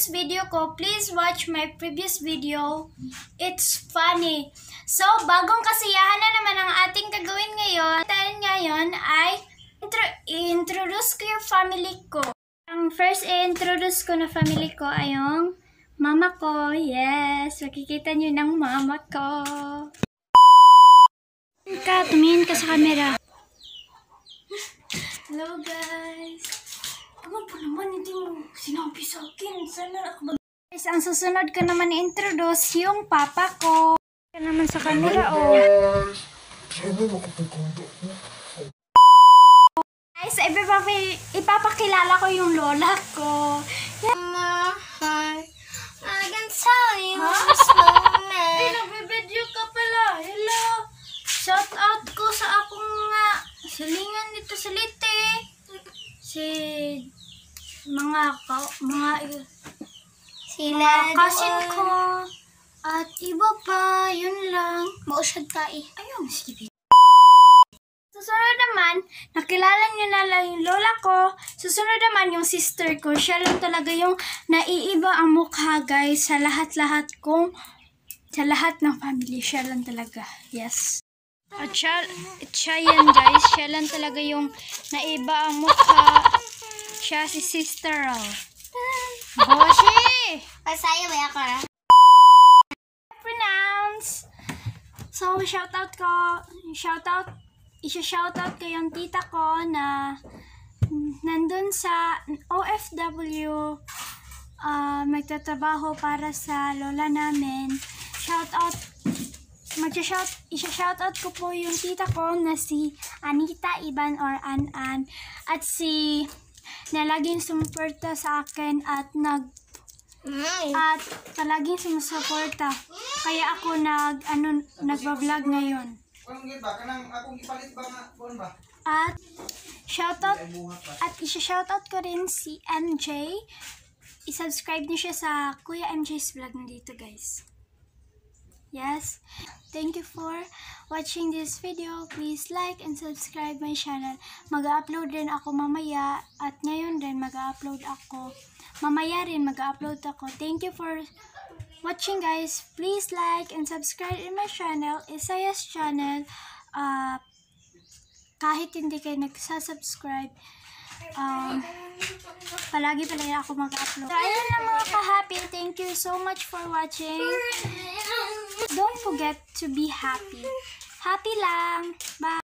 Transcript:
video ko, please watch my previous video. It's funny. So, bagong kasiyahan na naman ang ating gagawin ngayon. Dahil ngayon ay i-introduce ko yung family ko. Ang first i-introduce ko na family ko ay yung mama ko. Yes, makikita nyo ng mama ko. Tumingin ka sa camera. Hello guys. Ano pa naman, hindi mo sinabi sa akin. Sana ako guys, ang susunod ko naman i-introduce yung papa ko. Ka naman sa camera, oh. Guys, ipapakilala ko yung lola ko. Mama, hi. I can tell you this moment. Ay, nagbibideo ka pala. Hello. Shout out ko sa akong silingan dito sa Lite. Sila cousin ko. At iba pa, yun lang. Mausyad ka eh. Ayun, sige. Susunod naman, nakilala niyo na lang yung lola ko. Susunod naman yung sister ko. Siya lang talaga yung naiiba ang mukha, guys. Sa lahat ng family. Siya lang talaga. Yes. At siya yan, guys. Siya lang talaga yung naiba ang mukha. Siya si sister, oh. Boshi! Pasaya ba ako na? Pronounce. So, shoutout ko. Isa-shoutout ko yung tita ko na nandun sa OFW. Magtatrabaho para sa lola namin. Isa-shoutout ko po yung tita ko na si Anita Iban or An-An. At na laging sumuporta sa akin at palaging sumusuporta. Kaya ako nagba-vlog ngayon. At isa-shoutout ko rin si MJ. I-subscribe niyo siya sa Kuya MJ's vlog nandito, guys. Yes. Thank you for watching this video. Please like and subscribe my channel. Mag-upload rin ako mamaya. At ngayon rin mag-upload ako. Mamaya rin mag-upload ako. Thank you for watching, guys. Please like and subscribe in my channel. Isaya's channel. Kahit hindi kayo nagsasubscribe, palagi ako mag-upload. So, ayun na mga ka-happy. Thank you so much for watching. Don't forget to be happy. Happy lang. Bye!